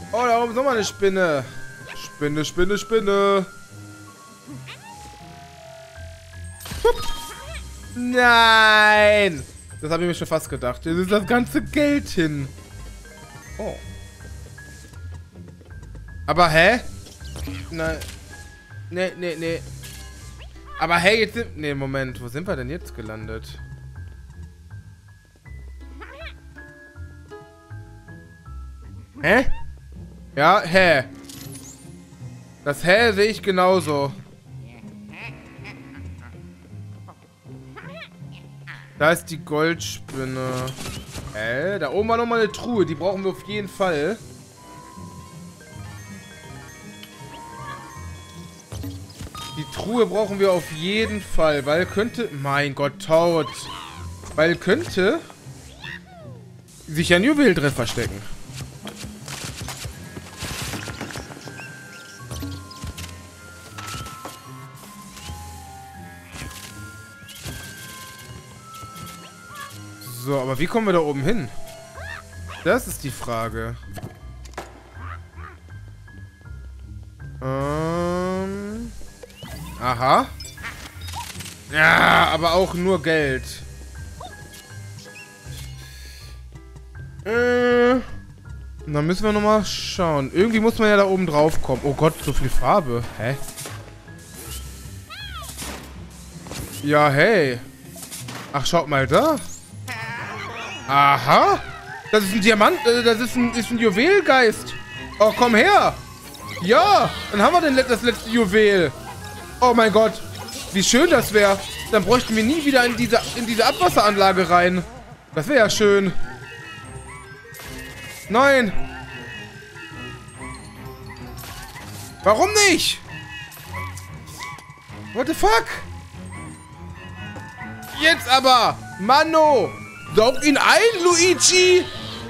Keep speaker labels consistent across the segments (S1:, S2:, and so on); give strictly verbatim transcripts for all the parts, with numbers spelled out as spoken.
S1: Oh, da oben ist nochmal eine Spinne. Spinne, Spinne, Spinne. Hup. Nein! Das habe ich mir schon fast gedacht. Jetzt ist das ganze Geld hin. Oh. Aber hä? Nein. Nee, nee, nee. Aber hey, jetzt sind... Nee, Moment. Wo sind wir denn jetzt gelandet? Hä? Ja, hä? Das hä sehe ich genauso. Da ist die Goldspinne. Hä? Da oben war nochmal eine Truhe. Die brauchen wir auf jeden Fall. Die Truhe brauchen wir auf jeden Fall. Weil könnte... Mein Gott, Toad. Weil könnte... sich ein Juwel drin verstecken. So, aber wie kommen wir da oben hin? Das ist die Frage. Ähm. Aha. Ja, aber auch nur Geld. Äh. Dann müssen wir nochmal schauen. Irgendwie muss man ja da oben drauf kommen. Oh Gott, so viel Farbe. Hä? Ja, hey. Ach, schaut mal da. Aha. Das ist ein Diamant. Äh, das ist ein, ist ein Juwelgeist. Oh, komm her. Ja. Dann haben wir den, das letzte Juwel. Oh mein Gott. Wie schön das wäre. Dann bräuchten wir nie wieder in diese, in diese Abwasseranlage rein. Das wäre ja schön. Nein. Warum nicht? What the fuck? Jetzt aber. Mano. Saug ihn ein, Luigi!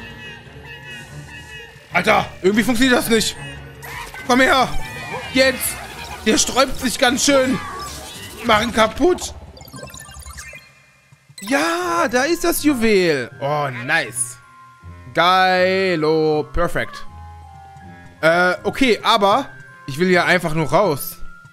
S1: Alter, irgendwie funktioniert das nicht. Komm her! Jetzt! Der sträubt sich ganz schön. Mach ihn kaputt. Ja, da ist das Juwel. Oh, nice. Geilo. Perfekt. Äh, okay, aber ich will ja einfach nur raus.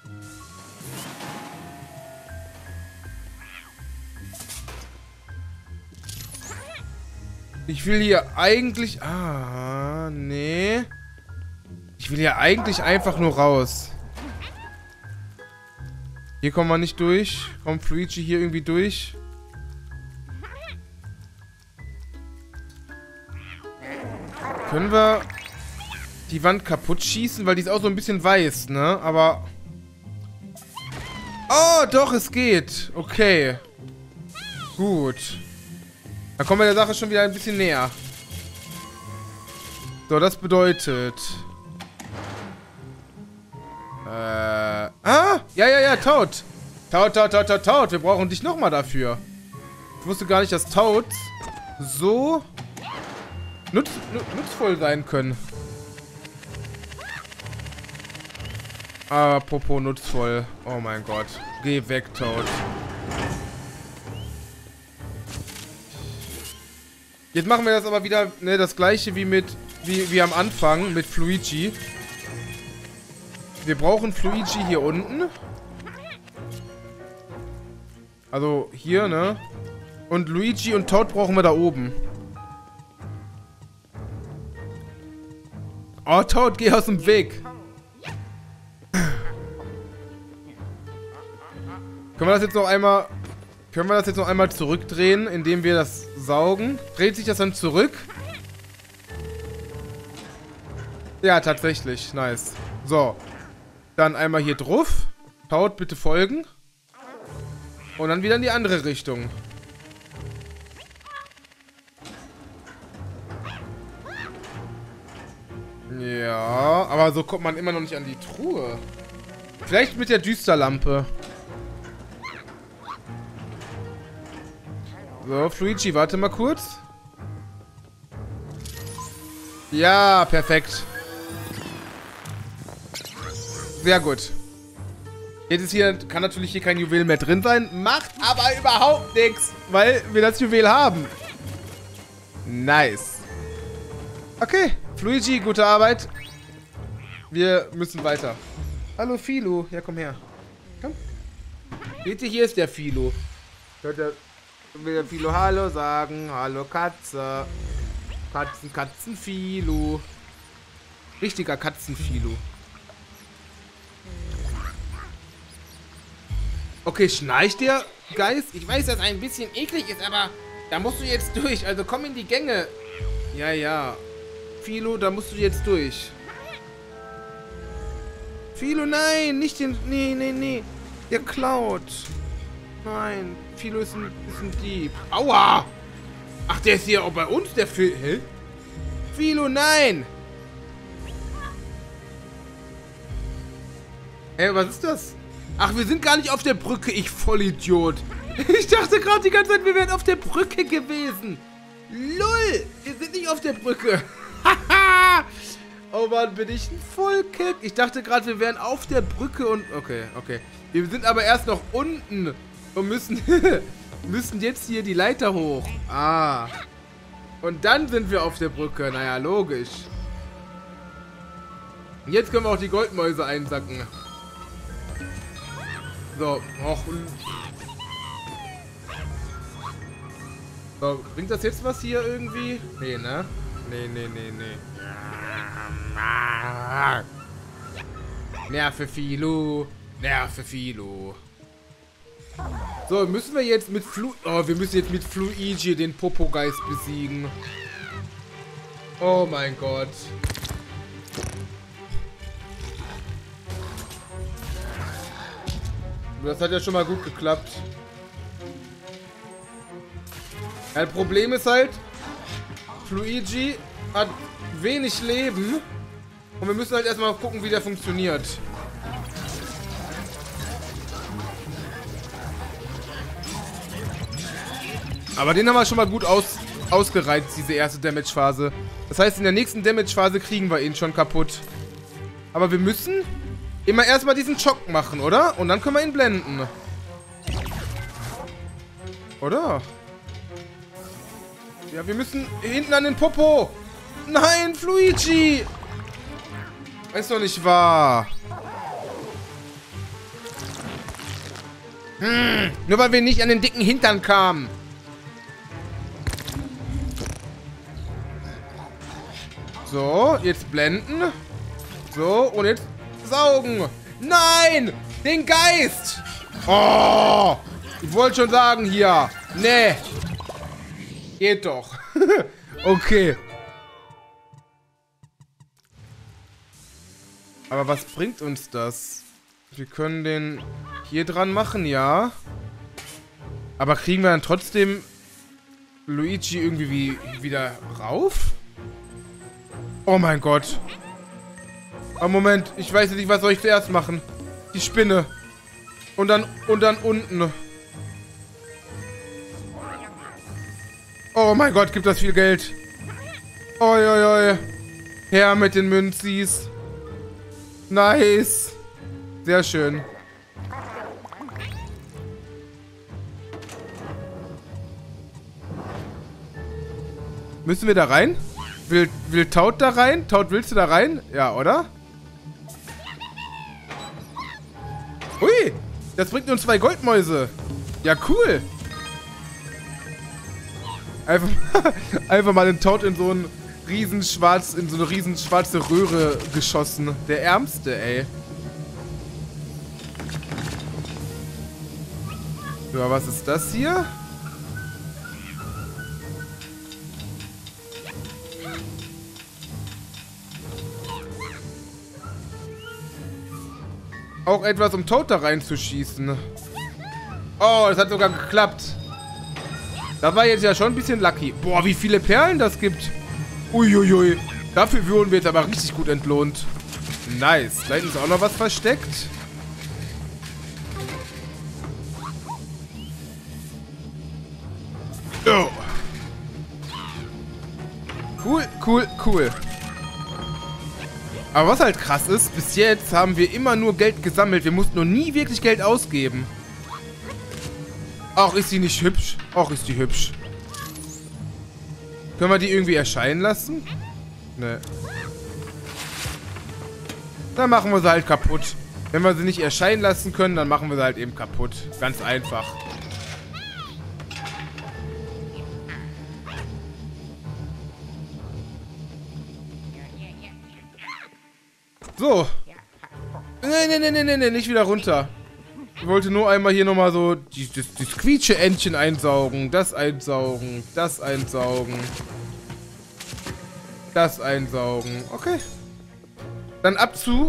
S1: Ich will hier eigentlich... Ah, nee. Ich will hier eigentlich einfach nur raus. Hier kommen wir nicht durch. Kommt Luigi hier irgendwie durch? Können wir die Wand kaputt schießen? Weil die ist auch so ein bisschen weiß, ne? Aber... Oh, doch, es geht. Okay. Gut. Da kommen wir der Sache schon wieder ein bisschen näher. So, das bedeutet... Äh... Ah! Ja, ja, ja, Toad! Toad, Toad, Toad, Toad, Toad! Wir brauchen dich nochmal dafür. Ich wusste gar nicht, dass Toads so nutz, nutzvoll sein können. Apropos nutzvoll. Oh mein Gott. Geh weg, Toad. Jetzt machen wir das aber wieder, ne, das gleiche wie mit, wie, wie am Anfang mit Luigi. Wir brauchen Luigi hier unten. Also hier, ne? Und Luigi und Toad brauchen wir da oben. Oh, Toad, geh aus dem Weg. Können wir das jetzt noch einmal... Können wir das jetzt noch einmal zurückdrehen, indem wir das saugen? Dreht sich das dann zurück? Ja, tatsächlich. Nice. So. Dann einmal hier drauf. Toad, bitte folgen. Und dann wieder in die andere Richtung. Ja, aber so kommt man immer noch nicht an die Truhe. Vielleicht mit der Düsterlampe. So, Luigi, warte mal kurz. Ja, perfekt. Sehr gut. Jetzt ist hier, kann natürlich hier kein Juwel mehr drin sein. Macht aber überhaupt nichts, weil wir das Juwel haben. Nice. Okay, Fluigi, gute Arbeit. Wir müssen weiter. Hallo, Philo. Ja, komm her. Komm. Bitte, hier ist der Philo. Hört der, will der Philo Hallo sagen? Hallo, Katze. Katzen, Katzen, Philo. Richtiger Katzen-Philo. Okay, schnarcht der Geist? Ich weiß, dass es ein bisschen eklig ist, aber da musst du jetzt durch. Also komm in die Gänge. Ja, ja. Philo, da musst du jetzt durch. Philo, nein, nicht den... Nee, nee, nee. Der klaut. Nein, Philo ist ein, ist ein Dieb. Aua! Ach, der ist hier auch bei uns, der Phil... Hä? Philo, nein! Hä, was ist das? Ach, wir sind gar nicht auf der Brücke, ich Vollidiot. Ich dachte gerade die ganze Zeit, wir wären auf der Brücke gewesen. Lull, wir sind nicht auf der Brücke. Haha. Oh Mann, bin ich ein Vollkick. Ich dachte gerade, wir wären auf der Brücke und... Okay, okay. Wir sind aber erst noch unten und müssen, müssen jetzt hier die Leiter hoch. Ah. Und dann sind wir auf der Brücke. Naja, logisch. Jetzt können wir auch die Goldmäuse einsacken. So, och. So, bringt das jetzt was hier irgendwie? Nee, ne? Nee, nee, nee, nee. Nerve Philo. Nerve Philo. So, müssen wir jetzt mit Flu... Oh, wir müssen jetzt mit Fluigi den Popogeist besiegen. Oh mein Gott. Das hat ja schon mal gut geklappt. Ja, das Problem ist halt, Fluigi hat wenig Leben und wir müssen halt erstmal gucken, wie der funktioniert. Aber den haben wir schon mal gut aus, ausgereizt, diese erste Damage-Phase. Das heißt, in der nächsten Damage-Phase kriegen wir ihn schon kaputt. Aber wir müssen immer erstmal diesen Schock machen, oder? Und dann können wir ihn blenden. Oder? Ja, wir müssen hinten an den Popo. Nein, Fluigi. Ist doch nicht wahr. Hm, nur weil wir nicht an den dicken Hintern kamen. So, jetzt blenden. So, und jetzt saugen. Nein! Den Geist! Oh! Ich wollte schon sagen hier. Nee. Geht doch. Okay. Aber was bringt uns das? Wir können den hier dran machen, ja. Aber kriegen wir dann trotzdem Luigi irgendwie wie, wieder rauf? Oh mein Gott. Oh, Moment. Ich weiß nicht, was soll ich zuerst machen? Die Spinne. Und dann, und dann unten. Oh mein Gott, gibt das viel Geld. Oi, oi, oi. Her mit den Münzis. Nice. Sehr schön. Müssen wir da rein? Will, will Taut da rein? Taut, willst du da rein? Ja, oder? Ui, das bringt uns zwei Goldmäuse. Ja, cool. Einfach, einfach mal den Taut in so ein riesen schwarz, in so eine riesen schwarze Röhre geschossen. Der Ärmste, ey. So, was ist das hier? Auch etwas, um Toad da reinzuschießen. Oh, das hat sogar geklappt. Das war jetzt ja schon ein bisschen lucky. Boah, wie viele Perlen das gibt. Uiuiui. Dafür wurden wir jetzt aber richtig gut entlohnt. Nice. Da hinten ist auch noch was versteckt. Oh. Cool, cool, cool. Aber was halt krass ist, bis jetzt haben wir immer nur Geld gesammelt. Wir mussten noch nie wirklich Geld ausgeben. Ach, ist die nicht hübsch? Ach, ist die hübsch. Können wir die irgendwie erscheinen lassen? Ne. Dann machen wir sie halt kaputt. Wenn wir sie nicht erscheinen lassen können, dann machen wir sie halt eben kaputt. Ganz einfach. So. Nee, nee, nee, nee, nee, nee, nicht wieder runter. Ich wollte nur einmal hier nochmal so die, das, das Quietsche-Entchen einsaugen. Das einsaugen. Das einsaugen. Das einsaugen. Okay. Dann ab zu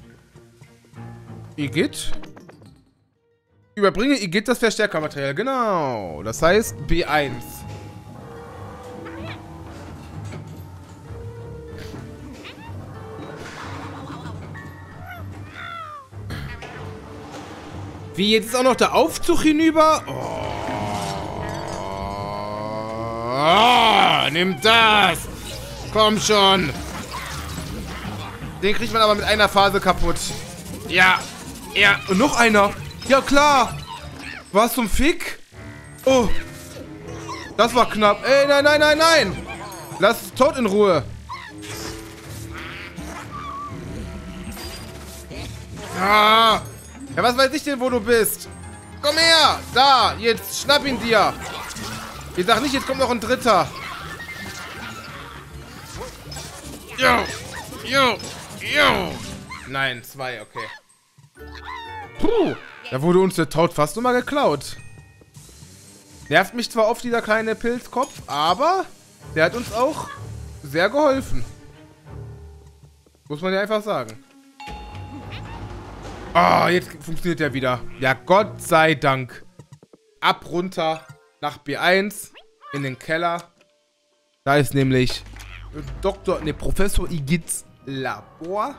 S1: Igitt. Überbringe Igitt das Verstärkermaterial. Genau. Das heißt B eins. Wie, jetzt ist auch noch der Aufzug hinüber? Oh, nimm das! Komm schon! Den kriegt man aber mit einer Phase kaputt. Ja, ja. Und noch einer. Ja, klar. Was zum Fick? Oh. Das war knapp. Ey, nein, nein, nein, nein. Lass Toad in Ruhe. Ah. Ja, was weiß ich denn, wo du bist? Komm her! Da! Jetzt schnapp ihn dir! Ich sag nicht, jetzt kommt noch ein dritter. Jo! Jo! Jo! Nein, zwei, okay. Puh! Da wurde uns der Toad fast nochmal geklaut. Nervt mich zwar oft dieser kleine Pilzkopf, aber der hat uns auch sehr geholfen. Muss man ja einfach sagen. Ah, oh, jetzt funktioniert der wieder. Ja, Gott sei Dank. Ab, runter, nach B eins, in den Keller. Da ist nämlich Doktor, ne, Professor Igitts Labor.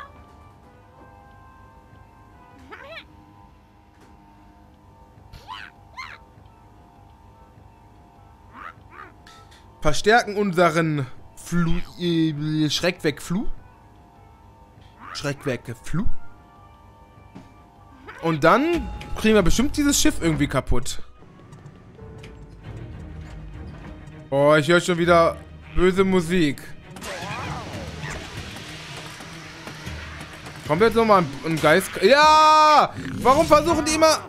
S1: Verstärken unseren Flu, äh, Schreckweg Flu. Schreckweg Flu. Und dann kriegen wir bestimmt dieses Schiff irgendwie kaputt. Oh, ich höre schon wieder böse Musik. Kommt jetzt nochmal ein, ein Geist... Ja! Warum versuchen die immer...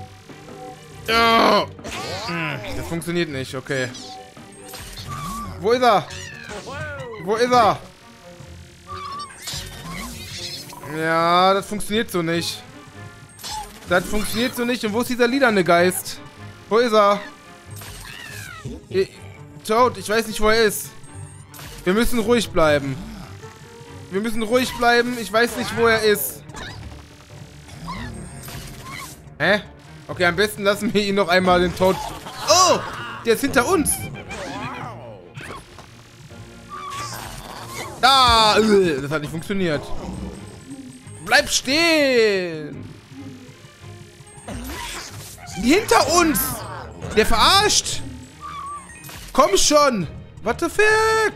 S1: Ja. Das funktioniert nicht, okay. Wo ist er? Wo ist er? Ja, das funktioniert so nicht. Das funktioniert so nicht. Und wo ist dieser lilane Geist? Wo ist er? Ich, Toad, ich weiß nicht, wo er ist. Wir müssen ruhig bleiben. Wir müssen ruhig bleiben. Ich weiß nicht, wo er ist. Hä? Okay, am besten lassen wir ihn noch einmal den Toad... Oh! Der ist hinter uns. Da! Das hat nicht funktioniert. Bleib stehen! Hinter uns! Der verarscht! Komm schon! What the fuck?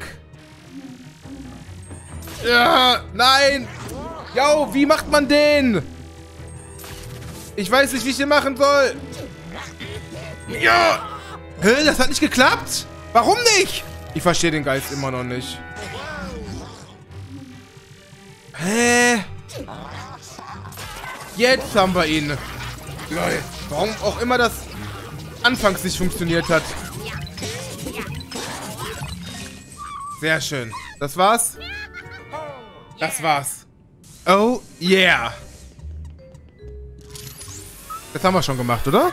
S1: Ja, nein! Yo, wie macht man den? Ich weiß nicht, wie ich den machen soll. Ja! Hä, das hat nicht geklappt? Warum nicht? Ich verstehe den Geist immer noch nicht. Hä? Jetzt haben wir ihn. Leute, warum auch immer das anfangs nicht funktioniert hat. Sehr schön. Das war's? Das war's. Oh, yeah. Das haben wir schon gemacht, oder?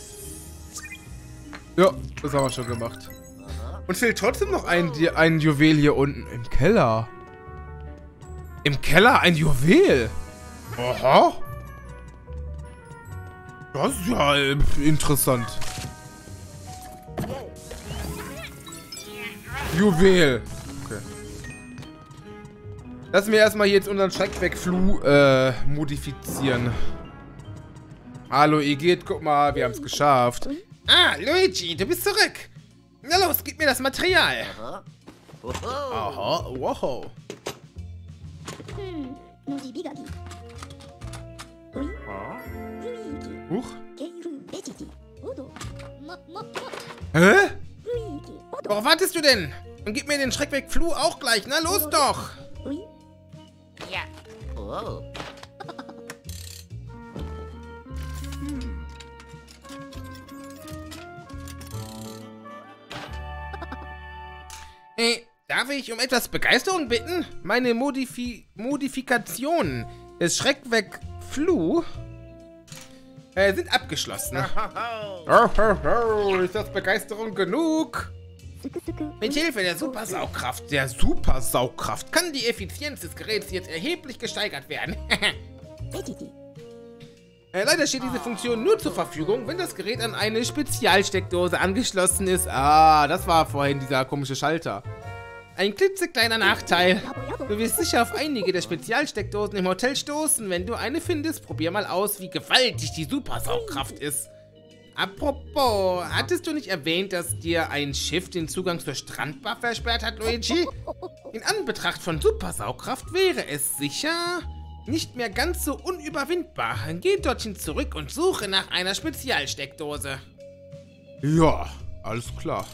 S1: Ja, das haben wir schon gemacht. Und fehlt trotzdem noch ein, ein Juwel hier unten im Keller. Im Keller ein Juwel? Aha. Das ist ja äh, interessant. Juwel. Okay. Lassen wir erstmal jetzt unseren Schreckweg-Flu äh, modifizieren. Hallo Igitt, guck mal, wir haben es geschafft. Ah, Luigi, du bist zurück. Na los, gib mir das Material. Aha, wow. Huch. Hä? Worauf wartest du denn? Und gib mir den Schreck weg, Flu, auch gleich. Na, los doch.
S2: Ja. Oh.
S1: Hey, darf ich um etwas Begeisterung bitten? Meine Modifi Modifikationen des Schreckweg Flu äh, sind abgeschlossen. Oh, oh, oh, ist das Begeisterung genug? Mit Hilfe der Supersaugkraft, der Supersaugkraft, kann die Effizienz des Geräts jetzt erheblich gesteigert werden. äh, leider steht diese Funktion nur zur Verfügung, wenn das Gerät an eine Spezialsteckdose angeschlossen ist. Ah, das war vorhin dieser komische Schalter. Ein klitzekleiner Nachteil. Du wirst sicher auf einige der Spezialsteckdosen im Hotel stoßen, wenn du eine findest. Probier mal aus, wie gewaltig die Supersaugkraft ist. Apropos, hattest du nicht erwähnt, dass dir ein Schiff den Zugang zur Strandbar versperrt hat, Luigi? In Anbetracht von Supersaugkraft wäre es sicher nicht mehr ganz so unüberwindbar. Geh dorthin zurück und suche nach einer Spezialsteckdose. Ja, alles klar.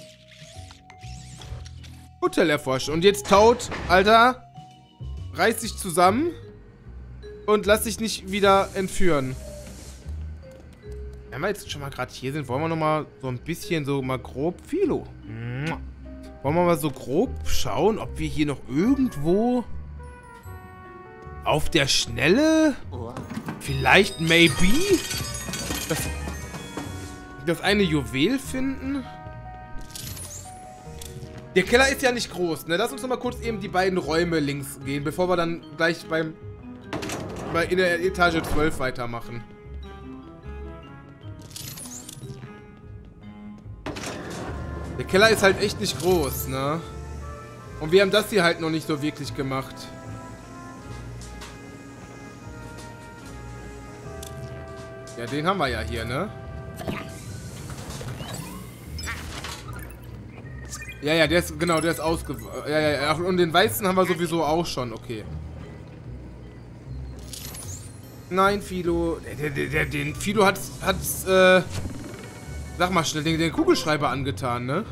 S1: Hotel erforschen. Und jetzt Toad, Alter, reiß dich zusammen und lass dich nicht wieder entführen. Wenn wir jetzt schon mal gerade hier sind, wollen wir noch mal so ein bisschen so mal grob Philo. Wollen wir mal so grob schauen, ob wir hier noch irgendwo auf der Schnelle vielleicht maybe das, das eine Juwel finden. Der Keller ist ja nicht groß, ne? Lass uns noch mal kurz eben die beiden Räume links gehen, bevor wir dann gleich beim bei in der Etage zwölf weitermachen. Der Keller ist halt echt nicht groß, ne? Und wir haben das hier halt noch nicht so wirklich gemacht. Ja, den haben wir ja hier, ne? Ja, ja, der ist, genau, der ist ausge... Ja, ja, ja, und den weißen haben wir sowieso auch schon, okay. Nein, Philo. Der, der, der, den Philo hat, hat, äh... Sag mal schnell, den, den Kugelschreiber angetan, ne?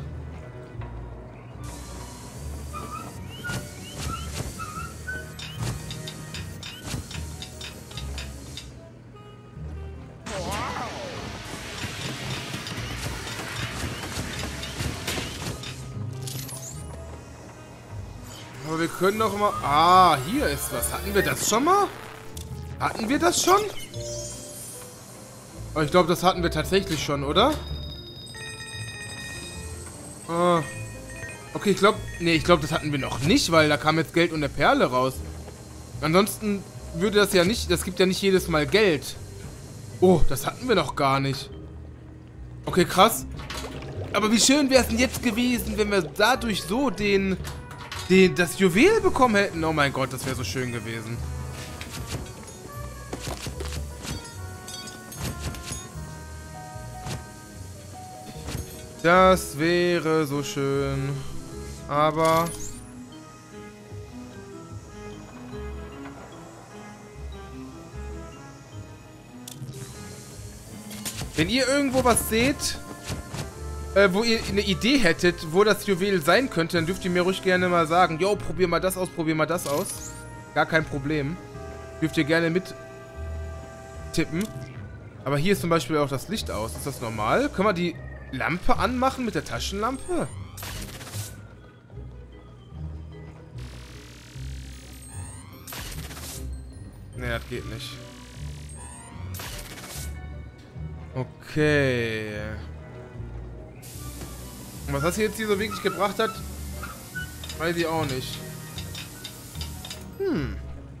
S1: Aber wir können doch mal... Ah, hier ist was. Hatten wir das schon mal? Hatten wir das schon? Oh, ich glaube, das hatten wir tatsächlich schon, oder? Ah. Okay, ich glaube... Nee, ich glaube, das hatten wir noch nicht, weil da kam jetzt Geld und eine Perle raus. Ansonsten würde das ja nicht... Das gibt ja nicht jedes Mal Geld. Oh, das hatten wir noch gar nicht. Okay, krass. Aber wie schön wäre es denn jetzt gewesen, wenn wir dadurch so den... den das Juwel bekommen hätten. Oh mein Gott, das wäre so schön gewesen. Das wäre so schön. Aber... Wenn ihr irgendwo was seht, äh, wo ihr eine Idee hättet, wo das Juwel sein könnte, dann dürft ihr mir ruhig gerne mal sagen. Jo, probier mal das aus, probier mal das aus. Gar kein Problem. Dürft ihr gerne mit tippen. Aber hier ist zum Beispiel auch das Licht aus. Ist das normal? Können wir die Lampe anmachen mit der Taschenlampe? Ne, das geht nicht. Okay. Und was das jetzt hier so wirklich gebracht hat, weiß ich auch nicht. Hm.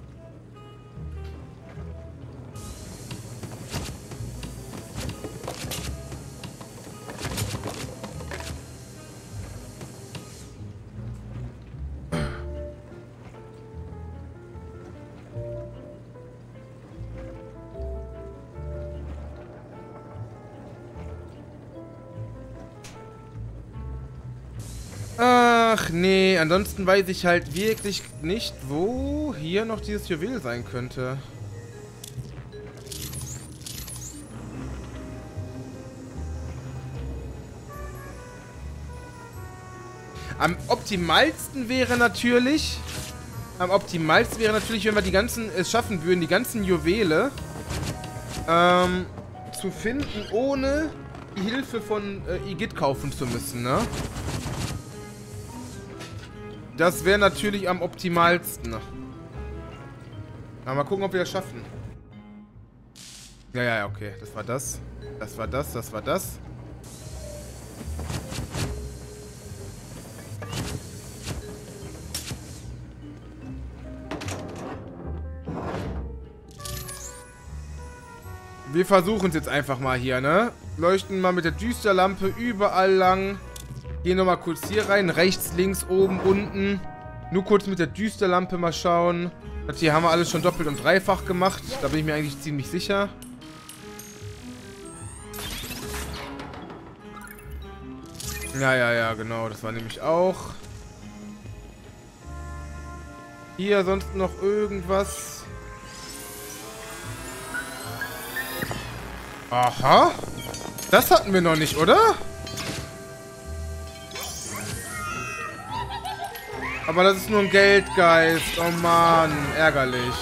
S1: Ach nee, ansonsten weiß ich halt wirklich nicht, wo hier noch dieses Juwel sein könnte. Am optimalsten wäre natürlich... Am optimalsten wäre natürlich, wenn wir die ganzen... es schaffen würden, die ganzen Juwele... Ähm... zu finden, ohne die Hilfe von äh, Igitt kaufen zu müssen, ne? Das wäre natürlich am optimalsten. Aber mal gucken, ob wir das schaffen. Ja, ja, ja, okay. Das war das. Das war das, das war das. Wir versuchen es jetzt einfach mal hier, ne? Leuchten mal mit der Düsterlampe überall lang. Gehen nochmal kurz hier rein. Rechts, links, oben, unten. Nur kurz mit der Düsterlampe mal schauen. Das hier haben wir alles schon doppelt und dreifach gemacht. Da bin ich mir eigentlich ziemlich sicher. Ja, ja, ja, genau. Das war nämlich auch. Hier sonst noch irgendwas. Aha. Das hatten wir noch nicht, oder? Aber das ist nur ein Geldgeist. Oh Mann, ärgerlich.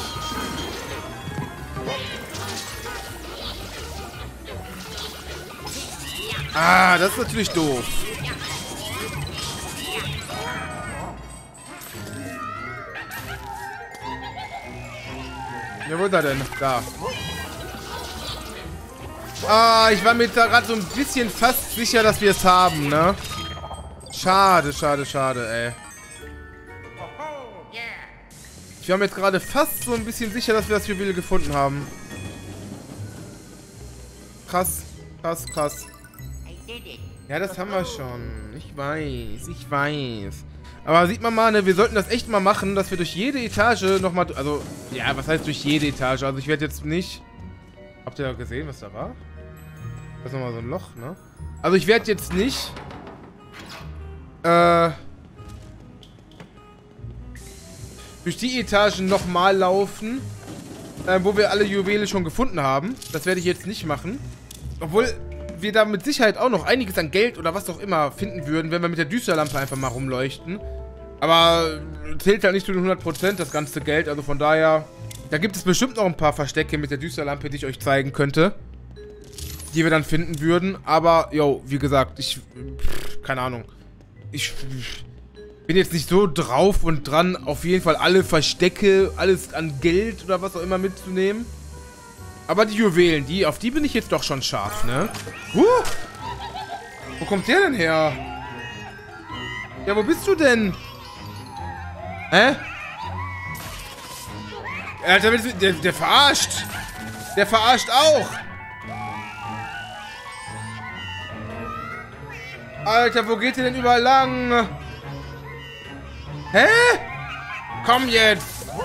S1: Ah, das ist natürlich doof. Ja, wo ist er denn? Da. Ah, ich war mir da gerade so ein bisschen fast sicher, dass wir es haben, ne? Schade, schade, schade, ey. Ich war mir jetzt gerade fast so ein bisschen sicher, dass wir das Juwel gefunden haben. Krass, krass, krass. Ja, das haben wir schon. Ich weiß, ich weiß. Aber sieht man mal, ne, wir sollten das echt mal machen, dass wir durch jede Etage nochmal... Also, ja, was heißt durch jede Etage? Also ich werde jetzt nicht... Habt ihr gesehen, was da war? Das ist nochmal so ein Loch, ne? Also ich werde jetzt nicht... Äh... durch die Etagen nochmal laufen, äh, wo wir alle Juwele schon gefunden haben. Das werde ich jetzt nicht machen. Obwohl wir da mit Sicherheit auch noch einiges an Geld oder was auch immer finden würden, wenn wir mit der Düsterlampe einfach mal rumleuchten. Aber zählt halt nicht zu den hundert Prozent das ganze Geld. Also von daher, da gibt es bestimmt noch ein paar Verstecke mit der Düsterlampe, die ich euch zeigen könnte. Die wir dann finden würden. Aber, yo, wie gesagt, ich... Pff, keine Ahnung. Ich... bin jetzt nicht so drauf und dran, auf jeden Fall alle Verstecke, alles an Geld oder was auch immer mitzunehmen. Aber die Juwelen, die, auf die bin ich jetzt doch schon scharf, ne? Huh! Wo kommt der denn her? Ja, wo bist du denn? Hä? Alter, der, der verarscht. Der verarscht auch. Alter, wo geht der denn überall lang? Hä? Komm jetzt!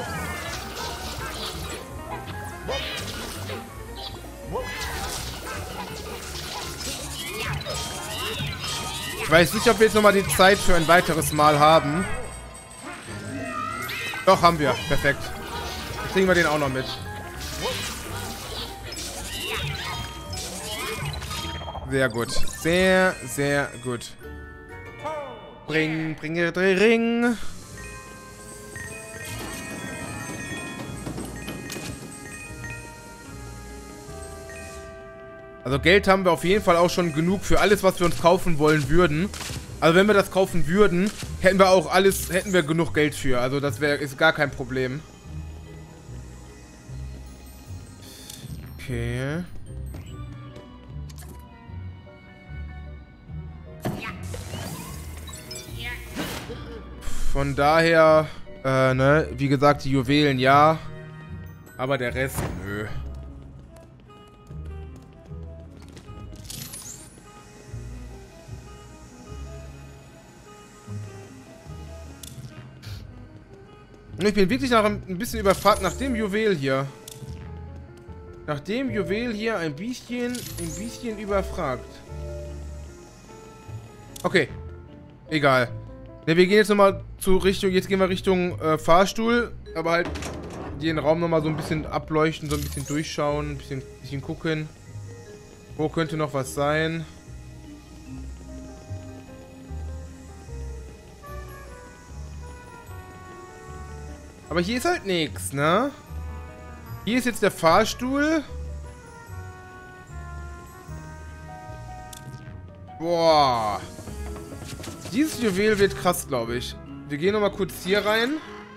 S1: Ich weiß nicht, ob wir jetzt nochmal die Zeit für ein weiteres Mal haben. Doch, haben wir. Perfekt. Jetzt kriegen wir den auch noch mit. Sehr gut. Sehr, sehr gut. Bring, bringe, dreh, Ring. Also Geld haben wir auf jeden Fall auch schon genug für alles, was wir uns kaufen wollen würden. Also wenn wir das kaufen würden, hätten wir auch alles, hätten wir genug Geld für. Also das wäre, ist gar kein Problem. Okay. Von daher, äh, ne, wie gesagt, die Juwelen ja. Aber der Rest, nö. Ich bin wirklich noch ein bisschen überfragt nach dem Juwel hier. Nach dem Juwel hier ein bisschen, ein bisschen überfragt. Okay. Egal. Ne, wir gehen jetzt nochmal zu Richtung, jetzt gehen wir Richtung äh, Fahrstuhl. Aber halt den Raum nochmal so ein bisschen ableuchten, so ein bisschen durchschauen, ein bisschen, bisschen gucken. Wo könnte noch was sein? Aber hier ist halt nichts, ne? Hier ist jetzt der Fahrstuhl. Boah. Dieses Juwel wird krass, glaube ich. Wir gehen nochmal kurz hier rein.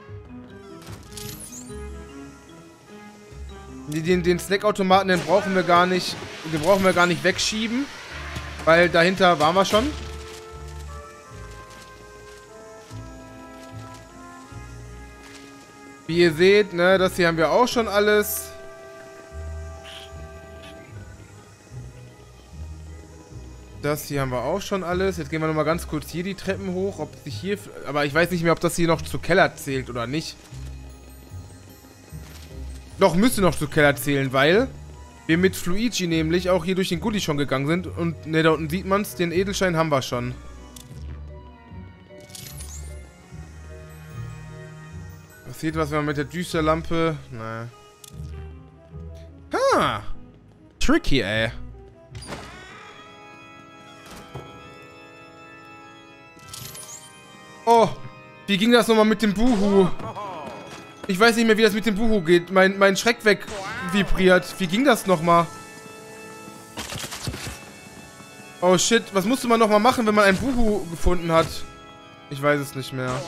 S1: Den, den Snackautomaten, den brauchen wir gar nicht. Den brauchen wir gar nicht wegschieben. Weil dahinter waren wir schon. Wie ihr seht, ne, das hier haben wir auch schon alles. Das hier haben wir auch schon alles. Jetzt gehen wir nochmal ganz kurz hier die Treppen hoch. Ob sich hier... Aber ich weiß nicht mehr, ob das hier noch zu Keller zählt oder nicht. Doch, müsste noch zu Keller zählen, weil wir mit Luigi nämlich auch hier durch den Gully schon gegangen sind. Und ne, da unten sieht man es, den Edelstein haben wir schon. Passiert was, wenn man mit der Düsterlampe... Naja. Ha! Tricky, ey. Oh, wie ging das nochmal mit dem Buhu? Ich weiß nicht mehr, wie das mit dem Buhu geht. Mein, mein Schreck weg vibriert. Wie ging das nochmal? Oh shit, was musste man nochmal machen, wenn man ein Buhu gefunden hat? Ich weiß es nicht mehr.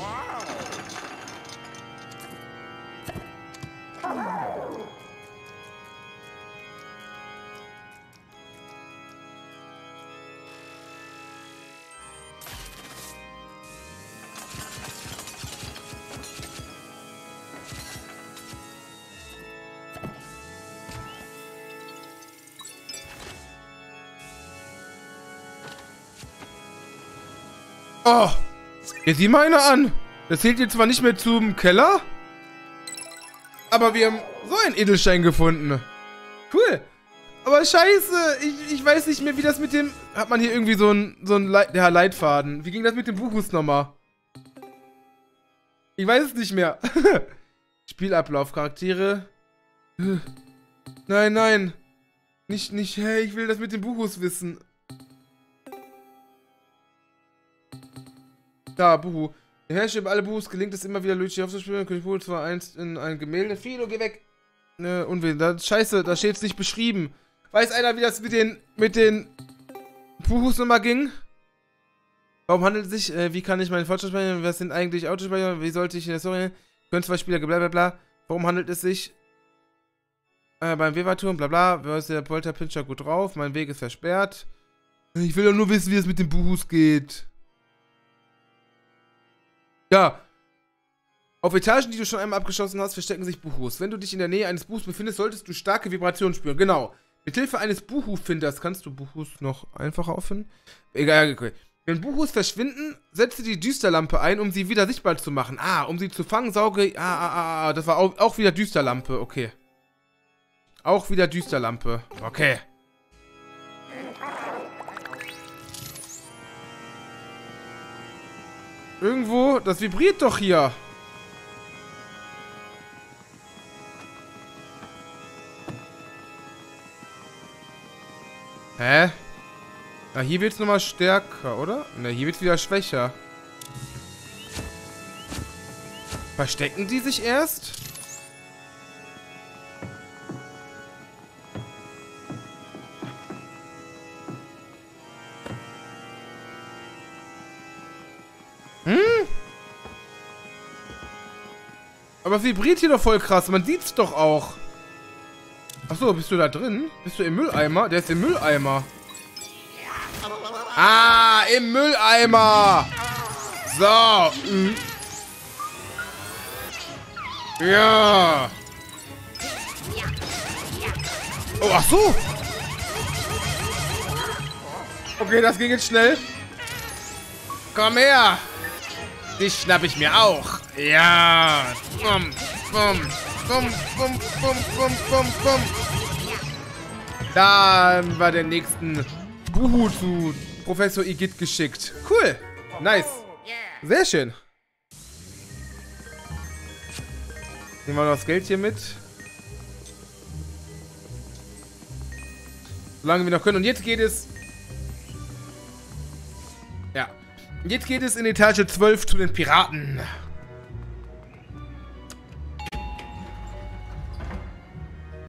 S1: Oh, jetzt sieh mal einer an. Das zählt jetzt zwar nicht mehr zum Keller, aber wir haben so einen Edelstein gefunden. Cool. Aber scheiße, ich, ich weiß nicht mehr, wie das mit dem... Hat man hier irgendwie so einen so ein Leit ja, Leitfaden? Wie ging das mit dem Buchus nochmal? Ich weiß es nicht mehr. Spielablauf, Charaktere. Nein, nein. Nicht, nicht, hey, ich will das mit dem Buchus wissen. Da, Buhu. Der Herrscher über alle Buhus gelingt es immer wieder, Luigi aufzuspielen. König Buhu zwar einst in ein Gemälde. Fido, geh weg! Ne, Unwillen. Da, scheiße, da steht's nicht beschrieben. Weiß einer, wie das mit den, mit den Buhus nochmal ging? Warum handelt es sich, äh, wie kann ich meinen Fortschritt speichern? Was sind eigentlich Autospeicher? Wie sollte ich in der Story? Können zwei Spieler, bla bla bla. Warum handelt es sich? Äh, beim Weberturm, bla bla. Wer ist der Polterpinscher gut drauf? Mein Weg ist versperrt. Ich will doch nur wissen, wie es mit den Buhus geht. Ja. Auf Etagen, die du schon einmal abgeschossen hast, verstecken sich Buhus. Wenn du dich in der Nähe eines Buhus befindest, solltest du starke Vibrationen spüren. Genau. Mithilfe eines Buhu-Finders kannst du Buhus noch einfacher auffinden. Egal, okay. Wenn Buhus verschwinden, setze die Düsterlampe ein, um sie wieder sichtbar zu machen. Ah, um sie zu fangen, sauge... Ah, ah, ah, ah. Das war auch, auch wieder Düsterlampe. Okay. Auch wieder Düsterlampe. Okay. Irgendwo, das vibriert doch hier. Hä? Na, hier wird's nochmal stärker, oder? Ne, hier wird's wieder schwächer. Verstecken die sich erst? Hm? Aber es vibriert hier doch voll krass. Man sieht's doch auch. Achso, bist du da drin? Bist du im Mülleimer? Der ist im Mülleimer. Ah, im Mülleimer. So. Mhm. Ja. Oh, ach so. Okay, das ging jetzt schnell. Komm her. Dich schnapp ich mir auch. Ja. Bum, bum, bum, bum, bum, bum, bum, bum. Dann war der nächsten Buhu zu Professor Igitt geschickt. Cool. Nice. Sehr schön. Nehmen wir noch das Geld hier mit. Solange wir noch können. Und jetzt geht es... Ja. Jetzt geht es in Etage zwölf zu den Piraten.